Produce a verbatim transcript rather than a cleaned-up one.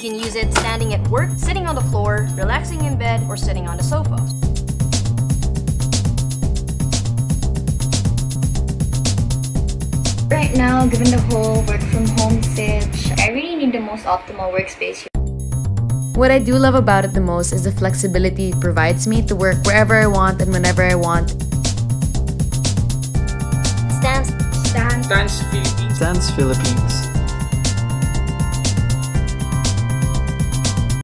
can use it standing at work, sitting on the floor, relaxing in bed, or sitting on the sofa. Right now, given the whole work from home sitch, I really need the most optimal workspace. What I do love about it the most is the flexibility it provides me to work wherever I want and whenever I want. Stance. Stance. Stance Philippines. Stance Philippines.